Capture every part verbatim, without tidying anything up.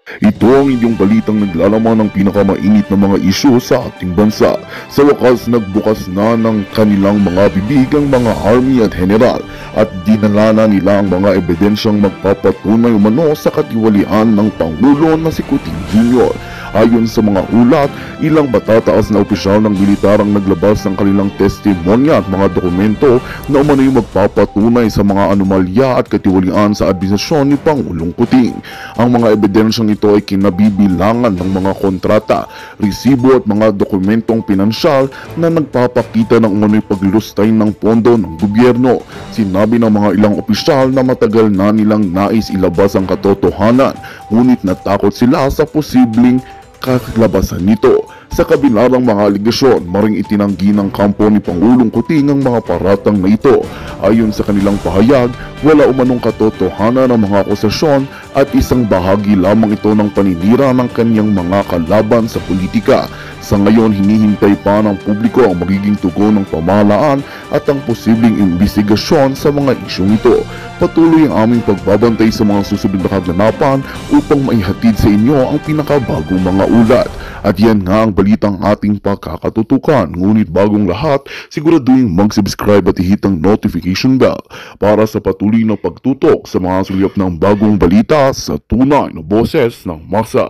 Ito ang inyong balitang naglalaman ng pinakamainit na mga isyu sa ating bansa. Sa wakas, nagbukas na ng kanilang mga bibig ang mga army at general at dinala na nila ang mga ebidensyang magpapatunay umano sa katiwalian ng Pangulo na si Kuting Junior Ayon sa mga ulat, ilang matataas na opisyal ng militar ang naglabas ng kanilang testimonya at mga dokumento na umano'y magpapatunay sa mga anomalya at katiwalian sa administrasyon ni Pangulong Kuting. Ang mga ebidensyang ito ay kinabibilangan ng mga kontrata, resibo at mga dokumentong pinansyal na nagpapakita ng umano'y paglustay ng pondo ng gobyerno. Sinabi ng mga ilang opisyal na matagal na nilang nais ilabas ang katotohanan, ngunit natakot sila sa posibleng kalabasan nito. Sa kabila ng mga aligasyon, maring itinanggi ng kampo ni Pangulong Kuting ang mga paratang na ito. Ayon sa kanilang pahayag, wala umanong katotohanan ng mga akusasyon at isang bahagi lamang ito ng paninira ng kanyang mga kalaban sa politika. Sa ngayon, hinihintay pa ng publiko ang magiging tugon ng pamahalaan at ang posibleng imbestigasyon sa mga isyong ito. Patuloy ang aming pagbabantay sa mga susunod na kaganapan upang maihatid sa inyo ang pinakabagong mga ulat. At yan nga ang balitang ating pagkakatutukan. Ngunit bagong lahat, siguraduhin mag-subscribe at ihit ang notification bell para sa patuloy na pagtutok sa mga sulyap ng bagong balita sa tunay na boses ng masa.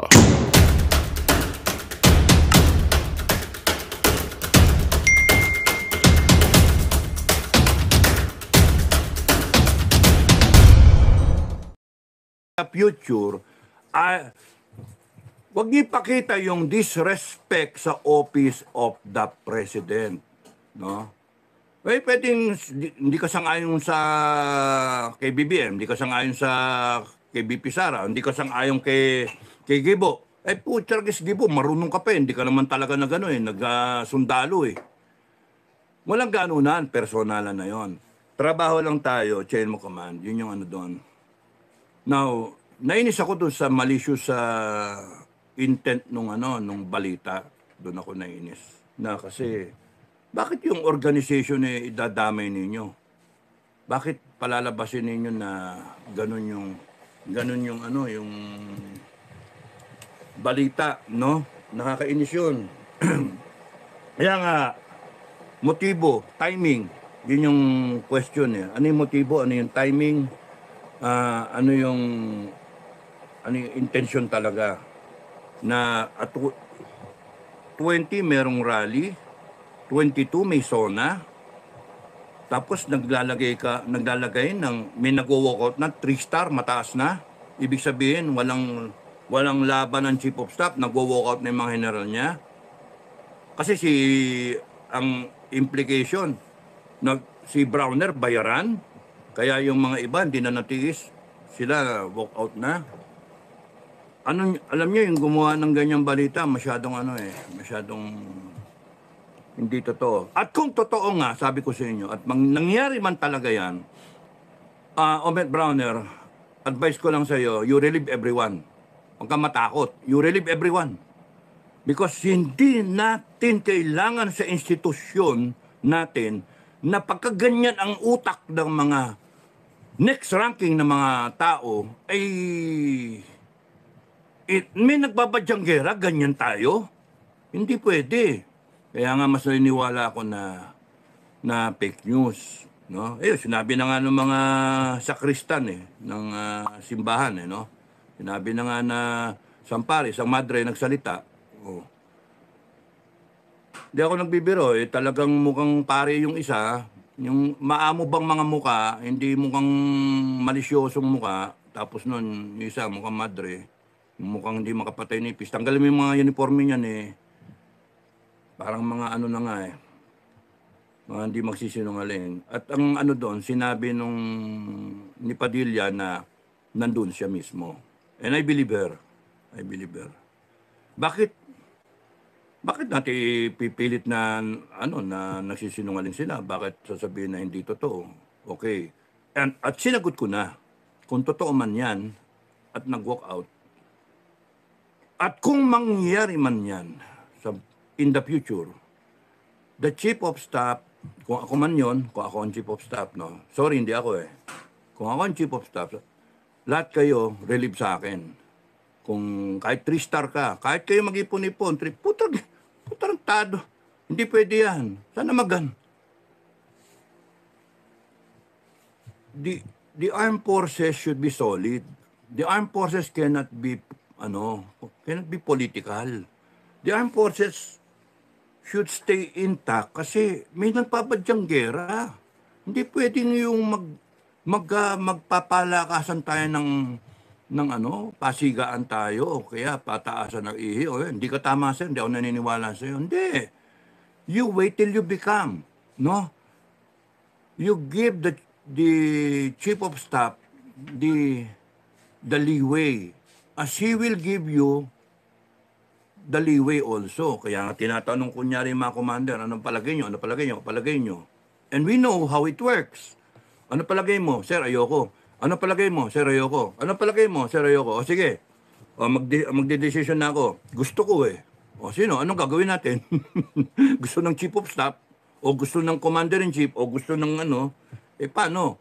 Future, ah, wag niyo ipakita yung disrespect sa office of the president, no? Eh, pwedeng hindi ka sang-ayon sa kay B B M, hindi ka sang-ayon sa kay B P Sara, hindi ka sang-ayon kay kay Gibo. Eh, putyargis Gibo, marunong ka pa, hindi ka naman talaga na gano'n eh, nag-sundalo eh. Walang ganunan, personalan na yon. Trabaho lang tayo, chain mo command, yun yung ano doon. Now, nainis ako doon sa malicious sa uh, intent nung ano nung balita. Doon ako nainis. Na kasi bakit yung organization eh idadamay ninyo? Bakit palalabasin ninyo na ganun yung ganun yung ano yung balita, no? Nakakainis yun. Kaya nga motibo, timing, yun yung question eh. Ano yung motibo, ano yung timing? Uh, ano yung ano yung intention talaga na at twenty merong rally, twenty-two may SONA, tapos naglalagay ka naglalagay ng may nagwo-walkout na three star mataas na, ibig sabihin walang walang laban ng chief of staff, nagwo-walkout na yung mga general niya kasi si ang implication na si Browner bayaran. Kaya yung mga iba, hindi na natiis, sila walk out na. Ano, alam niyo, yung gumawa ng ganyang balita, masyadong ano eh, masyadong hindi totoo. At kung totoo nga, sabi ko sa inyo, at mang, nangyari man talaga yan, uh, Omet Browner, advice ko lang sa iyo, you relieve everyone. Huwag kang matakot, you relieve everyone. Because hindi natin kailangan sa institusyon natin na pagkaganyan ang utak ng mga next ranking ng mga tao ay it, may nagbabadyang gera, ganyan tayo. Hindi pwede. Kaya nga mas naniniwala ako na na fake news, no? Eh sinabi na nga ng mga sakristan eh ng uh, simbahan eh, no? Sinabi na nga na San Pare, San Madre nagsalita. Oh. Hindi ako nagbibiro eh, talagang mukhang pare yung isa. Yung maamo bang mga muka, hindi mukhang malisyosong muka, tapos nun, yung isa mukhang madre, yung mukhang hindi makapatay nipis. Tanggalin mo yung mga uniforme niyan eh. Parang mga ano na nga eh. Mga hindi magsisinungaling. At ang ano doon, sinabi nung ni Padilla na nandun siya mismo. And I believe her. I believe her. Bakit? Bakit natin pipilit na ano na nagsisinungaling sila? Bakit sasabihin na hindi totoo? Okay. And, at sinagot ko na, kung totoo man yan at nag-walk out, at kung mangyayari man yan sa, in the future, the chief of staff, kung ako man yon, kung ako ang chief of staff, no? Sorry, hindi ako eh. Kung ako ang chief of staff, lahat kayo relieve sa akin. Kung kahit three star ka, kahit kayo mag-ipon-ipon, three, putang, putarantado. Hindi pwede yan. Sana magan. The, the armed forces should be solid. The armed forces cannot be, ano, cannot be political. The armed forces should stay intact kasi may nagpapadyang gera. Hindi pwedeng yung mag, mag, ah, magpapalakasan tayo ng ng ano, pasigaan tayo o kaya pataasan ng ihi. O, hindi ka tama sir, hindi ako naniniwala sa iyo. Hindi. You wait till you become. No? You give the the chief of staff the the leeway as he will give you the leeway also. Kaya nga tinatanong kunyari mga commander, anong palagay nyo, ano palagay nyo, palagay nyo. And we know how it works. Ano palagay mo? Sir, ayoko. Ano palagay mo? Sir, ayoko. Ano palagay mo? Sir, ayoko. O sige, o, magde- magde-decision na ako. Gusto ko eh. O sino? Anong gagawin natin? Gusto ng chief of staff? O gusto ng commander-in-chief? O gusto ng ano? Eh paano?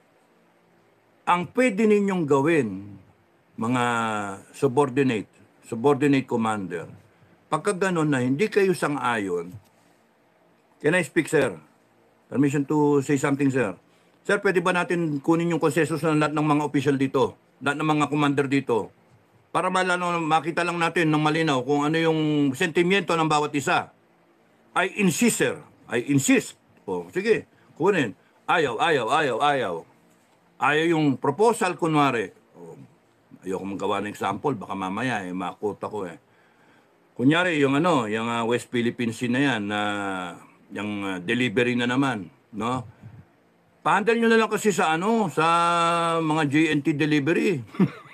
Ang pwede ninyong gawin, mga subordinate, subordinate commander, pagka ganun na hindi kayo sang-ayon, can I speak, sir? Permission to say something, sir. Sir, pwede ba natin kunin yung konsensus ng lahat ng mga official dito, lahat ng mga commander dito, para malano, makita lang natin ng malinaw kung ano yung sentimiento ng bawat isa. I insist, sir. I insist. O, sige, kunin. Ayaw, ayaw, ayaw, ayaw. Ayaw yung proposal, kunwari. O, ayoko magawa ng example, baka mamaya, eh, makota ko eh. Kunyari, yung ano, yung uh, West Philippine Sea na yan, na yung uh, delivery na naman, no? Pa-handle nyo na lang kasi sa ano, sa mga J N T delivery.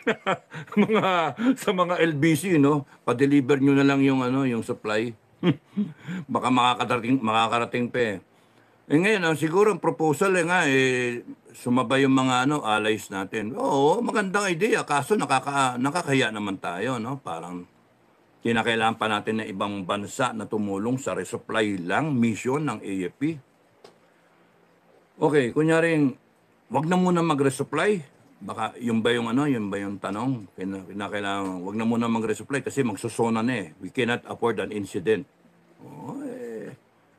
mga sa mga L B C, no? Pa-deliver nyo na lang yung ano, yung supply. Baka makakarating, makakarating pa eh. Eh ngayon, ah, siguro ang proposal eh nga, eh, sumabay yung mga ano, allies natin. Oo, magandang idea, kaso nakaka, nakakaya naman tayo, no? Parang kinakailangan pa natin ng ibang bansa na tumulong sa resupply lang, mission ng A F P. Okay, kunyari, wag na muna mag-resupply. Baka yun ba yung ano, yun ba yung tanong? Kinakailangan, wag na muna mag-resupply kasi magsusona na eh. We cannot afford an incident. Oh, eh.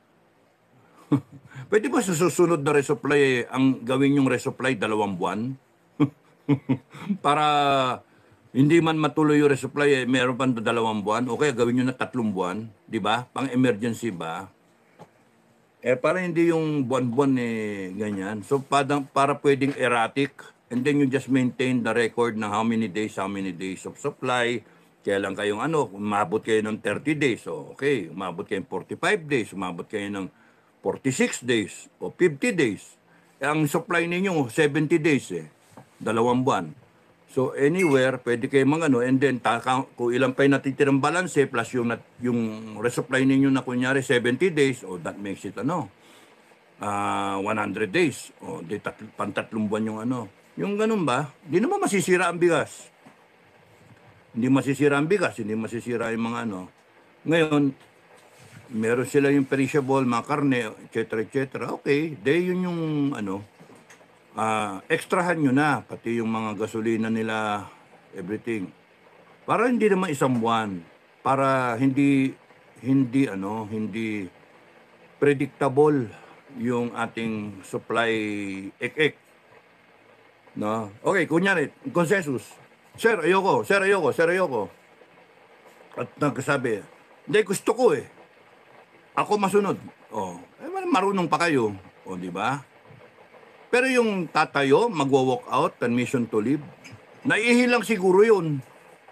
Pwede ba sa susunod na resupply, eh, ang gawin yung resupply dalawang buwan? Para hindi man matuloy yung resupply, eh, meron pa dalawang buwan. O kaya gawin nyo na tatlong buwan. Di ba? Pang-emergency ba? Eh, para hindi yung buwan-buwan eh, ganyan. So, para, para pwedeng erratic, and then you just maintain the record ng how many days, how many days of supply, kailan kayong ano, umabot kayo ng thirty days, so okay, umabot kayo ng forty-five days, umabot kayo ng forty-six days, o fifty days. Eh, ang supply ninyo, seventy days eh, dalawang buwan. So anywhere, pwede kayo mga ano, and then taka, kung ilan pa yung natitirang balance plus yung, nat, yung resupply ninyo na kunyari seventy days, o oh, that makes it ano, uh, one hundred days, o oh, di tat, pantatlong buwan yung ano. Yung ganun ba, di naman masisira ang bigas. Hindi masisira ang bigas, hindi masisira yung mga ano. Ngayon, meron sila yung perishable, mga karne, et cetera, et cetera. Okay, de yun yung ano, Uh, extrahan nyo na, pati yung mga gasolina nila, everything. Para hindi naman isang buwan. Para hindi, hindi, ano, hindi predictable yung ating supply ek-ek. No? Okay, kunyari, consensus. Sir, ayoko, sir, ayoko, sir, ayoko. At nagsasabi, hindi, gusto ko eh. Ako masunod. Oh, eh, marunong pa kayo. O, di ba? Pero yung tatayo, magwa-walk out, permission to leave, naiihi lang siguro yun.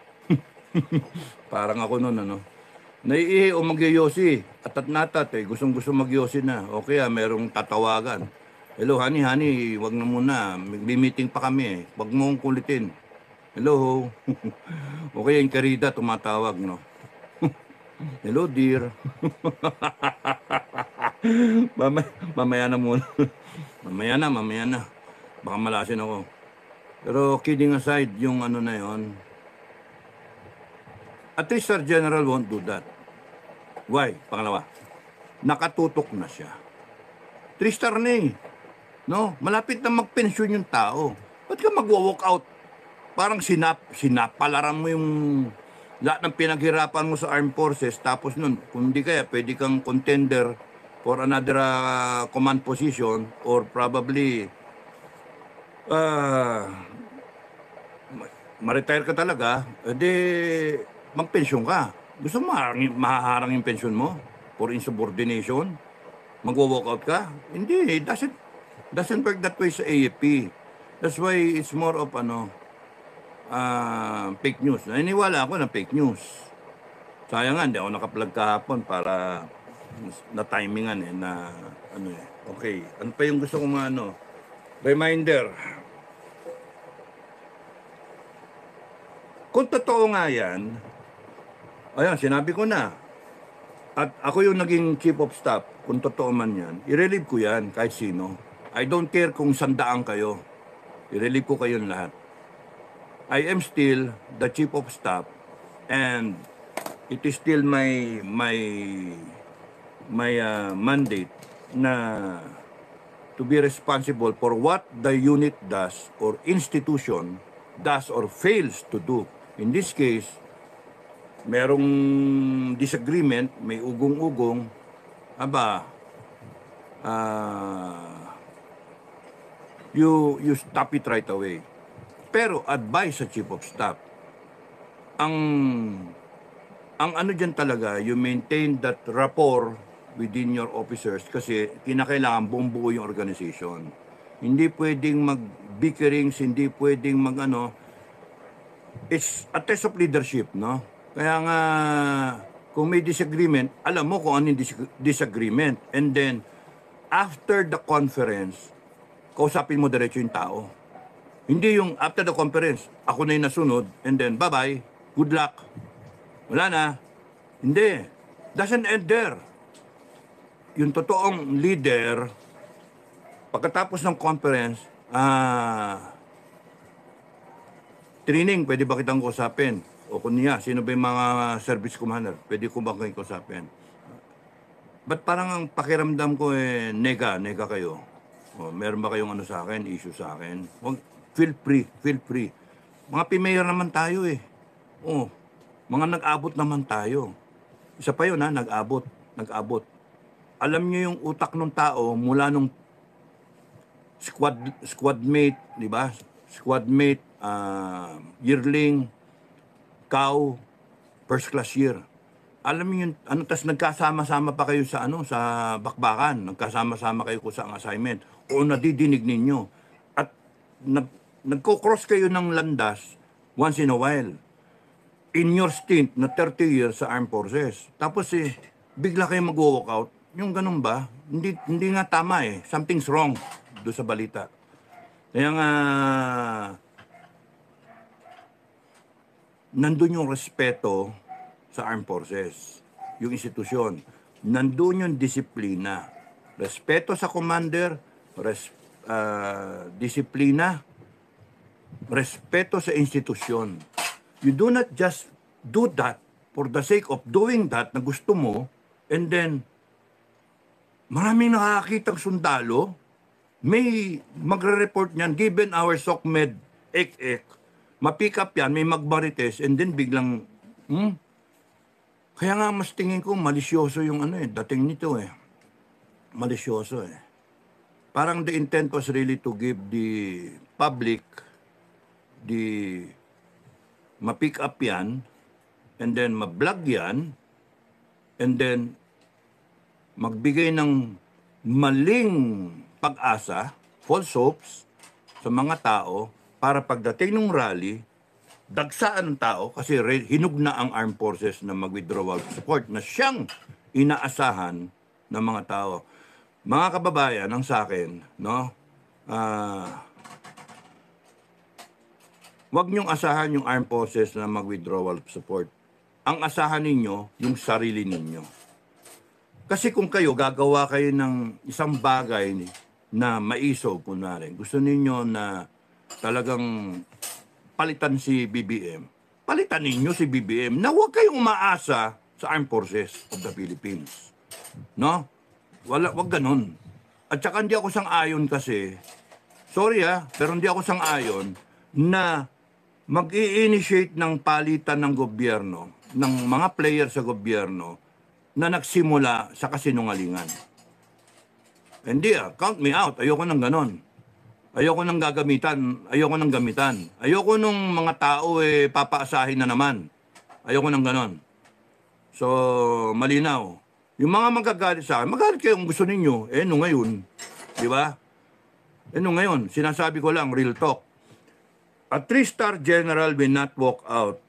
Parang ako nun, ano. Naiihi o magyoyosi, atat natat eh, gustong gusto magyosi na. O kaya merong tatawagan. Hello, honey, honey, wag na muna, may meeting pa kami eh. Wag mo kong kulitin. Hello. O kaya yung karida tumatawag, no. Hello, dear. mamaya, mamaya na muna. Mamaya na, mamaya na. Baka malasin ako. Pero kidding aside, yung ano na yon, a three-star general won't do that. Why? Pangalawa, nakatutok na siya. Three-star na eh. No? Malapit na magpensyon yung tao. Ba't ka magwa-walk out? parang sinap, sinapalaran mo yung lahat ng pinaghirapan mo sa armed forces, tapos nun, kung di kaya, pwede kang contender for another uh, command position or probably uh, ma-retire ka talaga, edi magpensyon ka. Gusto mo maharang, mahaharang yung pensyon mo for insubordination? Mag-walkout ka? Hindi, it doesn't, doesn't work that way sa A F P. That's why it's more of ano, uh, fake news. Naniniwala ako na fake news. Sayang nga, hindi ako nakaplug kahapon para na-timingan eh, na ano eh. Okay, ano pa yung gusto kong ano? Reminder. Kung totoo nga yan, ayan, sinabi ko na. At ako yung naging chief of staff, kung totoo man yan, i-relieve ko yan kahit sino. I don't care kung sandaan kayo. I-relieve ko kayong lahat. I am still the chief of staff and it is still my my my uh, mandate na to be responsible for what the unit does or institution does or fails to do. In this case, merong disagreement, may ugong-ugong, aba, uh, you, you stop it right away. Pero advice sa chief of staff, ang, ang ano dyan talaga, you maintain that rapport within your officers kasi kinakailangan buong buo yung organization. Hindi pwedeng mag-bickerings, hindi pwedeng mag-ano, it's a test of leadership, no? Kaya nga, kung may disagreement, alam mo kung ano yung dis- disagreement. And then, after the conference, kausapin mo diretso yung tao. Hindi yung after the conference, ako na yung nasunod, and then, bye-bye, good luck. Wala na. Hindi. Doesn't end there. Yung totoong leader, pagkatapos ng conference, ah, training, pwede ba kitang kausapin? O kung niya, sino ba yung mga service commander? Pwede ko ba kayo kausapin? Ba't parang ang pakiramdam ko eh, nega, nega kayo? O, meron ba kayong ano sa akin, issue sa akin? Wag, feel free, feel free. Mga P-mayor naman tayo eh. O, mga nag-abot naman tayo. Isa pa yun ha, nag-abot, nag-abot. Alam niyo yung utak ng tao mula nung squad, squad mate, di ba? Squad mate, uh, yearling, cow, first class year. Alam niyo yun, ano, tas nagkasama-sama pa kayo sa ano, sa bakbakan, nagkasama-sama kayo ko sa assignment, o nadidinig ninyo. At nag, nagko-cross kayo ng landas once in a while. In your stint na thirty years sa armed forces. Tapos eh, bigla kayo mag-walk out. Yung ganun ba? Hindi, hindi nga tama eh. Something's wrong doon sa balita. Kaya nga, nandun yung respeto sa armed forces, yung institusyon. Nandun yung disiplina. Respeto sa commander, res, uh, disiplina, respeto sa institusyon. You do not just do that for the sake of doing that na gusto mo, and then, maraming nakakitang sundalo, may magre-report niyan, given our SOCMED ek-ek, ma-pick up yan, may magbarites, and then biglang, hmm? Kaya nga mas tingin ko, malisyoso yung ano eh, dating nito eh. Malisyoso eh. Parang the intent was really to give the public the ma-pick up yan, and then ma-vlog yan, and then magbigay ng maling pag-asa, false hopes, sa mga tao, para pagdating ng rally, dagsaan ng tao, kasi hinug na ang armed forces na mag-withdrawal support na siyang inaasahan ng mga tao. Mga kababayan, ang sa akin, no, ah, wag niyong asahan yung armed forces na mag-withdrawal support. Ang asahan ninyo, yung sarili ninyo. Kasi kung kayo, gagawa kayo ng isang bagay na maisog, kunwari, gusto ninyo na talagang palitan si B B M, palitan ninyo si B B M na huwag kayong umaasa sa Armed Forces of the Philippines. No? Wala, wag ganun. At saka hindi ako sang-ayon kasi, sorry ha, pero hindi ako sang-ayon na mag-i-initiate ng palitan ng gobyerno, ng mga player sa gobyerno na nagsimula sa kasinungalingan. Hindi ah, count me out. Ayoko ng ganon. Ayoko nang gagamitan, ayoko nang gamitan. Ayoko nung mga tao eh papaasahin na naman. Ayoko nang ganon. So, malinaw. Yung mga magagalit sa akin, magalit kayo kung gusto ninyo. Eh, no ngayon. Di ba? Eh, no ngayon. Sinasabi ko lang, real talk. A three-star general will not walk out.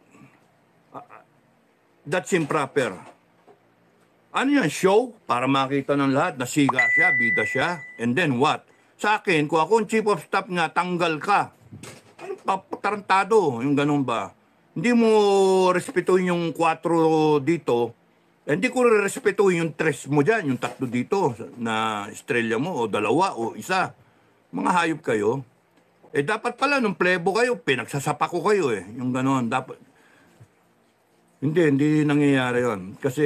That's improper. Ano yan, show? Para makita ng lahat na siga siya, bida siya. And then what? Sa akin, kung ako ang chief of staff nga, tanggal ka. Ano pa, tarantado, yung ganun ba? Hindi mo respetuhin yung kwatro dito, hindi ko respetuhin yung tres mo dyan, yung tatlo dito, na estrella mo, o dalawa, o isa. Mga hayop kayo. Eh, dapat pala, nung plebo kayo, pinagsasapa ko kayo eh. Yung ganun, dapat. Hindi, hindi nangyayari yun. Kasi,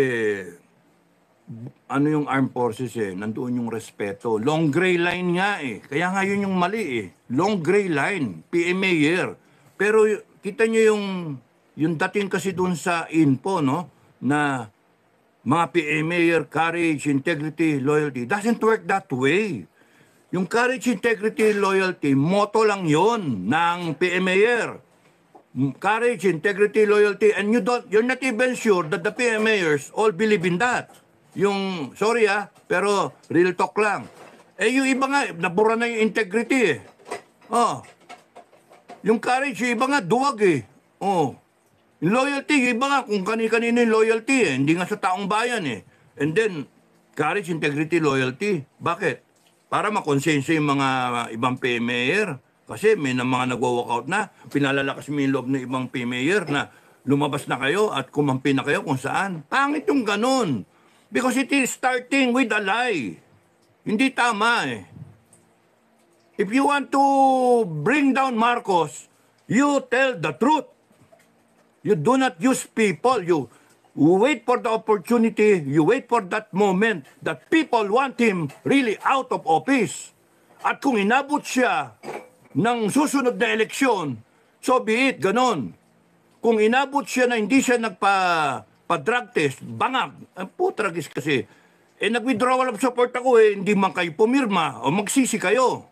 ano yung armed forces eh, nandoon yung respeto. Long gray line nga eh. Kaya nga yun yung mali eh. Long gray line, P M A year. Pero kita nyo yung, yung dating kasi dun sa info, no? Na mga P M A year, courage, integrity, loyalty. Doesn't work that way. Yung courage, integrity, loyalty, motto lang yon ng P M A year. Courage, integrity, loyalty, and you don't, you're not even sure that the P M A yers all believe in that. Yung, sorry ah, pero real talk lang. Eh yung iba nga, nabura na yung integrity eh. Oh. Yung courage, yung iba nga, duwag eh. Oh. Yung loyalty, yung iba nga, kung kani-kanino yung loyalty eh. Hindi nga sa taong bayan eh. And then, courage, integrity, loyalty. Bakit? Para makonsensya yung mga ibang P M A yer. Kasi may na mga nagwa-walkout na, pinalalakas mo yung loob ng ibang P M A yer na lumabas na kayo at kumampi na kayo kung saan. Pangit yung ganun. Because it is starting with a lie. Hindi tama eh. If you want to bring down Marcos, you tell the truth. You do not use people. You wait for the opportunity. You wait for that moment that people want him really out of office. At kung inabot siya ng susunod na eleksyon, so be it, ganon. Kung inabot siya na hindi siya nagpa... pa-drug test, bangag. Ang putragis kasi. Eh, nag-withdrawal of support ako eh, hindi man kayo pumirma o magsisi kayo.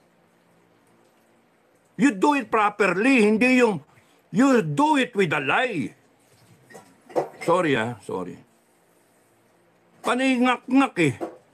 You do it properly, hindi yung, you do it with a lie. Sorry ah, sorry. Paningak-ngak eh.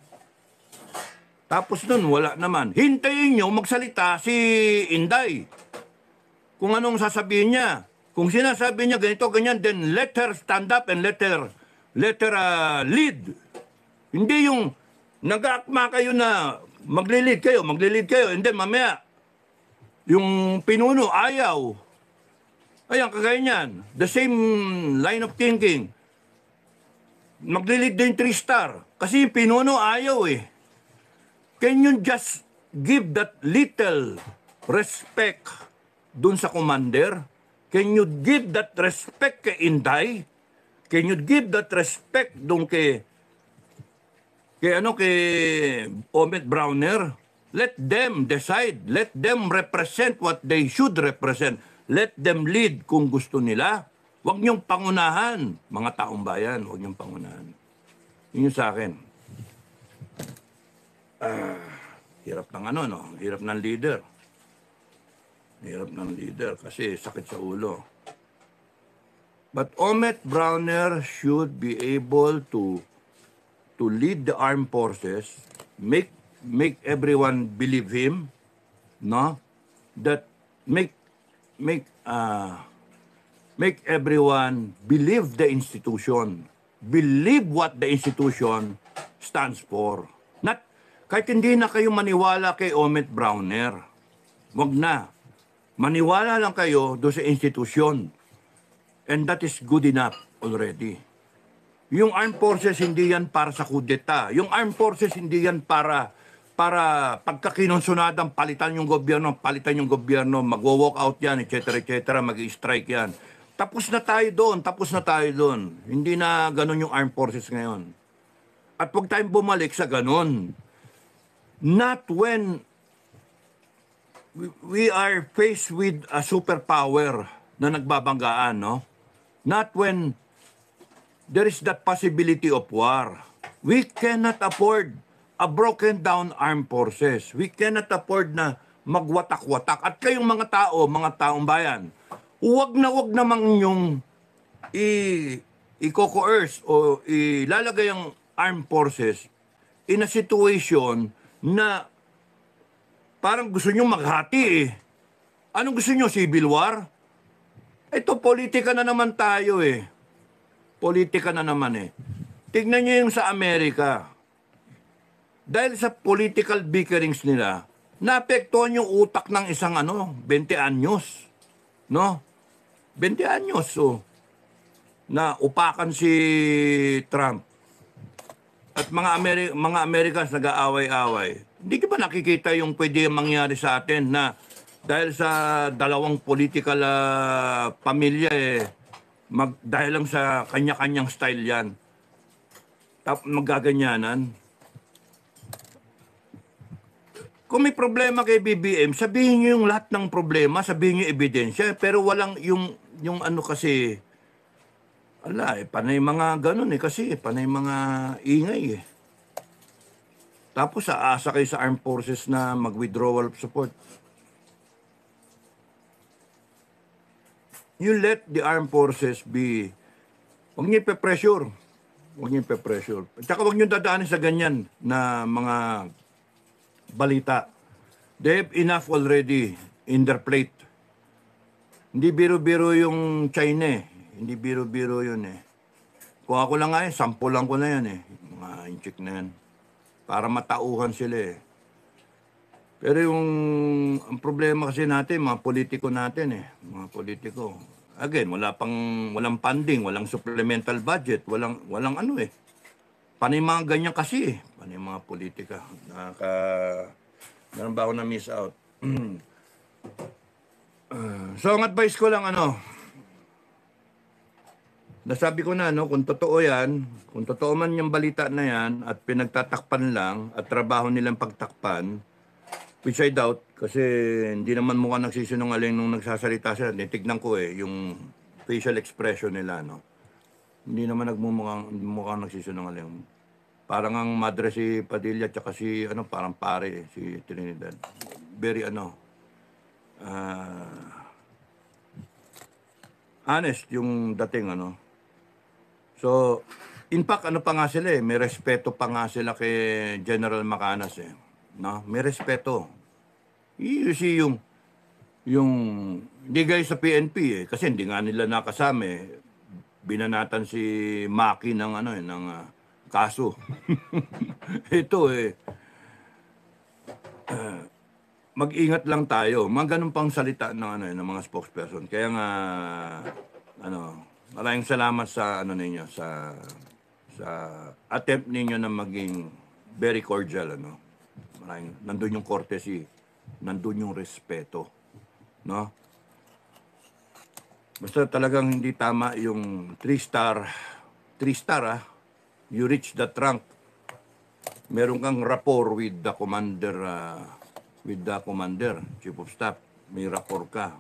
Tapos nun, wala naman. Hintayin nyo magsalita si Inday. Kung anong sasabihin niya. Kung sinasabi niya ganito, ganyan, then let her stand up and let her, let her uh, lead. Hindi yung nag-aakma kayo na magli-lead kayo, magli-lead kayo, and then mamaya, yung pinuno, ayaw. Ayan, kagaya niyan. The same line of thinking. Magli-lead din three-star. Kasi yung pinuno, ayaw eh. Can you just give that little respect dun sa commander? Can you give that respect kay Inday? Can you give that respect dun kay kay ano kay Omet Browner? Let them decide. Let them represent what they should represent. Let them lead kung gusto nila. Huwag niyong pangunahan, mga taong bayan. Huwag niyong pangunahan. Yun yung sa akin. Ah, hirap ng ano, no? Hirap ng leader. Hirap ng leader kasi sakit sa ulo. But Omet Browner should be able to to lead the armed forces, make make everyone believe him, no? That make make uh make everyone believe the institution, believe what the institution stands for. Not kahit hindi na kayo maniwala kay Omet Browner. Wag na. Maniwala lang kayo doon sa institusyon. And that is good enough already. Yung armed forces, hindi yan para sa kudeta. Yung armed forces, hindi yan para para pagkakinonsunadang palitan yung gobyerno, palitan yung gobyerno, mag-walk out yan, et cetera, et cetera, mag-strike yan. Tapos na tayo doon, tapos na tayo doon. Hindi na ganun yung armed forces ngayon. At huwag tayong bumalik sa ganun. Not when we are faced with a superpower na nagbabanggaan, no? Not when there is that possibility of war. We cannot afford a broken down armed forces. We cannot afford na magwatak-watak. At kayong mga tao, mga taong bayan, huwag na huwag namang yung i i-coerce o ilalagay ang armed forces in a situation na parang gusto nyo maghati eh. Anong gusto nyo? Civil war? Ito, politika na naman tayo eh. Politika na naman eh. Tignan nyo yung sa Amerika. Dahil sa political bickerings nila, naapektuhan yung utak ng isang ano, twenty anyos. No? twenty anyos, so, na upakan si Trump. At mga Ameri mga Americans nag-aaway-away. Hindi ka ba nakikita yung pwede mangyari sa atin na dahil sa dalawang political uh, pamilya eh, mag, dahil lang sa kanya-kanyang style yan, tap magaganyanan. Kung may problema kay B B M, sabihin niyo yung lahat ng problema, sabihin niyo ebidensya, pero walang yung yung ano kasi, ala eh, panay mga ganun eh, kasi panay mga ingay eh. Tapos aasa kayo sa armed forces na mag-withdrawal support. You let the armed forces be, huwag niyo ipe-pressure. Huwag niyo ipe-pressure. At saka huwag niyo dadaanin sa ganyan na mga balita. They have enough already in their plate. Hindi biro-biro yung China eh. Hindi biro-biro yun eh. Kung ako lang nga eh, sample lang ko na yan eh. Mga inchik na yan. Para matauhan sila eh. Pero yung ang problema kasi natin, mga politiko natin eh. Mga politiko. Again, wala pang, walang funding, walang supplemental budget, walang, walang ano eh. Panay mga ganyan kasi eh. Panay mga politika. Nakaka... Meron ba ako na miss out? uh, so, ang advice ko lang ano, nasabi ko na, no, kung totoo yan, kung totoo man yung balita na yan, at pinagtatakpan lang, at trabaho nilang pagtakpan, which I doubt, kasi hindi naman mukhang nagsisinungaling nung nagsasalita sila. Nitignan ko eh, yung facial expression nila, no. Hindi naman nagmumukhang mukhang nagsisinungaling. Parang ang madre si Padilla, tsaka si, ano, parang pare, si Trinidad. Very, ano, uh, honest yung dating, ano. So, in fact, ano pa nga sila eh, may respeto pa nga sila kay General Macanas eh. No? May respeto. You see yung, yung, hindi gaya sa P N P eh, kasi hindi nga nila nakasama eh. Binanatan si Maki ng, ano eh, ng uh, kaso. Ito eh, uh, mag-ingat lang tayo. Mga ganun pang salita ng, ano, eh, ng mga spokesperson. Kaya nga, ano, maraming salamat sa ano ninyo sa sa attempt ninyo na maging very cordial ano. Maraming nandoon yung courtesy, nandoon yung respeto, no? Basta talagang hindi tama yung three star, three star ah. You reach the rank. Meron kang rapport with the commander uh, with the commander, chief of staff. May rapport ka.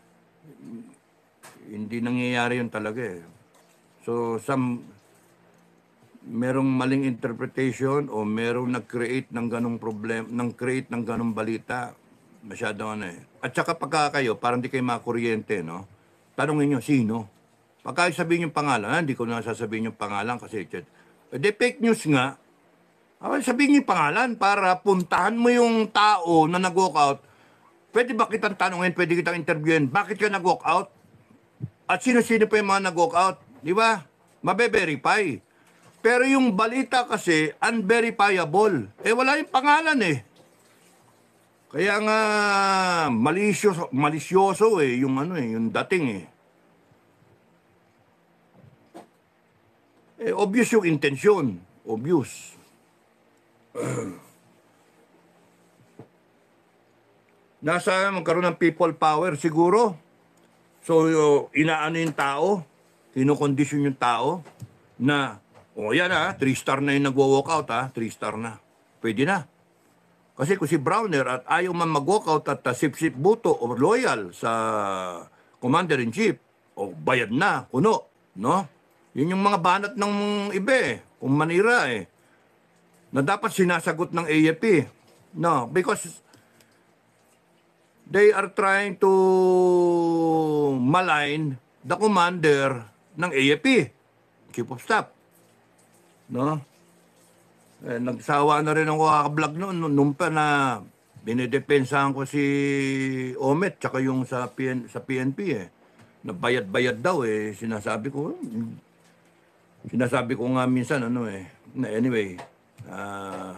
Hindi nangyayari yun talaga eh. So, some, merong maling interpretation o merong nag-create ng ganong problem, nang create ng ganong balita, masyado ano eh. At saka pagka kayo, parang di kayo makakuryente, no? Tanungin nyo, sino? Pagka sabihin yung pangalan, ha? Hindi ko na sasabihin yung pangalan kasi, eh, di fake news nga. Okay, sabihin nyo yung pangalan para puntahan mo yung tao na nag-walk out. Pwede ba kitang tanungin, pwede kitang interviewin, bakit ka nag-walk out? At sino-sino pa yung mga nag-walk out, di ba? Mabe-verify. Pero yung balita kasi, unverifiable. Eh, wala yung pangalan eh. Kaya nga, malisyoso, malisyoso eh, yung ano eh, yung dating eh. Eh, obvious yung intensyon. Obvious. Nasa magkaroon ng people power siguro. So, uh, inaano yung tao, kinokondisyon yung tao na, o oh, yan ha, three star na yung nag-walk out ha, three star na. Pwede na. Kasi kung si Browner at ayaw man mag-walk out at uh, sip-sip buto o loyal sa Commander-in-Chief. O bayad na, kuno, no? Yun yung mga banat ng iba eh, kung manira eh, na dapat sinasagot ng A F P. No, because they are trying to malign the commander ng A F P, Chief of Staff. No? Eh, nagsawa na rin ako kakablog noon, nung pa na binidepensahan ko si Omet, tsaka yung sa, P N, sa P N P eh. Nabayad-bayad daw eh, sinasabi ko, sinasabi ko nga minsan, ano eh, na anyway, ah, uh,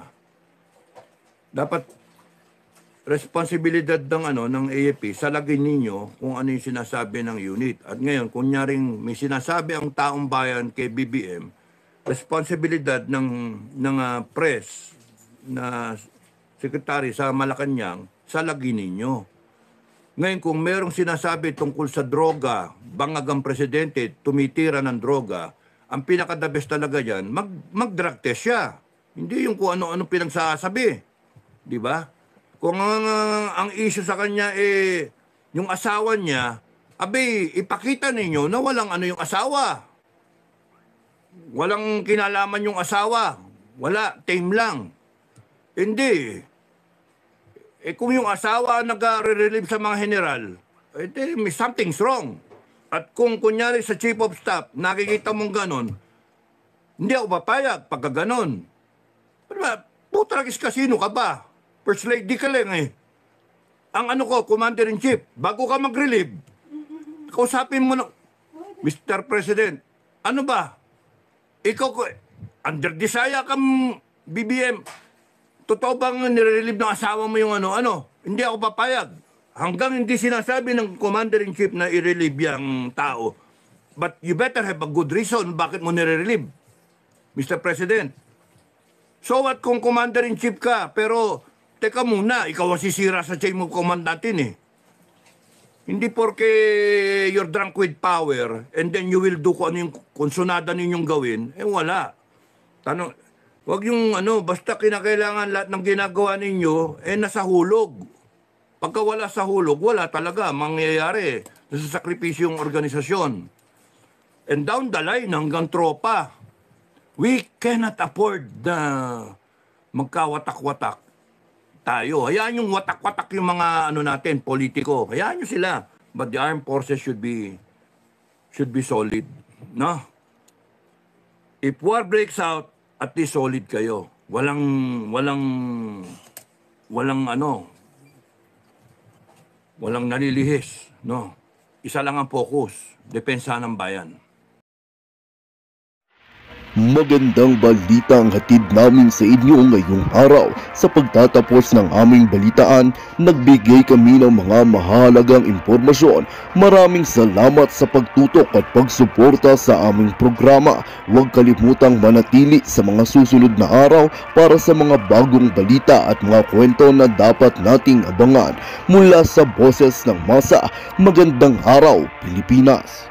dapat responsibilidad ng ano ng A F P salagin ninyo kung ano yung sinasabi ng unit. At ngayon, kunyaring may sinasabi ang taong bayan kay B B M, responsibilidad ng ng uh, press na secretary sa Malacanang, salagin ninyo. Ngayon, kung merong sinasabi tungkol sa droga, bangag ang presidente, tumitira ng droga, ang pinaka-the best talaga yan, mag, mag-drug test siya. Hindi yung kung ano-ano pinagsasabi. Di ba? Kung ang, ang issue sa kanya eh, yung asawa niya, abe, ipakita ninyo na walang ano yung asawa. Walang kinalaman yung asawa. Wala, tame lang. Hindi. Eh kung yung asawa nag-relieve sa mga general, eh may something's wrong. At kung kunyari sa Chief of Staff, nakikita mong ganon, hindi ako papayag pagka ganon. Pero ba, putragis kasino ka ba? First lady ka lang eh. Ang ano ko, Commander-in-Chief, bago ka mag-relieve, kausapin mo na, Mister President, ano ba? Ikaw ko, under desire kang B B M, totoo bang nire-relieve ng asawa mo yung ano? Ano? Hindi ako papayag. Hanggang hindi sinasabi ng Commander-in-Chief na i-relieve yung tao. But you better have a good reason bakit mo nire-relieve, Mister President. So what kung Commander-in-Chief ka, pero teka muna, ikaw ang sisira sa chain of command natin eh. Hindi porke you're drunk with power and then you will do kung ano yung konsonada ninyong gawin, eh wala. Tanong, wag yung ano, basta kinakailangan lahat ng ginagawa ninyo, eh nasa hulog. Pagka wala sa hulog, wala talaga mangyayari. Nasa sakripisyo yung organisasyon. And down the line, hanggang tropa, we cannot afford na magkawatak-watak tayo. Hayaan yung watak-watak yung mga ano natin, politiko. Hayaan nyo sila. But the armed forces should be should be solid. No? If war breaks out, at least solid kayo. Walang, walang, walang ano, walang nalilihis. No? Isa lang ang focus. Depensa ng bayan. Magandang balita ang hatid namin sa inyo ngayong araw. Sa pagtatapos ng aming balitaan, nagbigay kami ng mga mahalagang impormasyon. Maraming salamat sa pagtutok at pagsuporta sa aming programa. Huwag kalimutang manatili sa mga susunod na araw para sa mga bagong balita at mga kwento na dapat nating abangan. Mula sa Boses ng Masa, magandang araw, Pilipinas!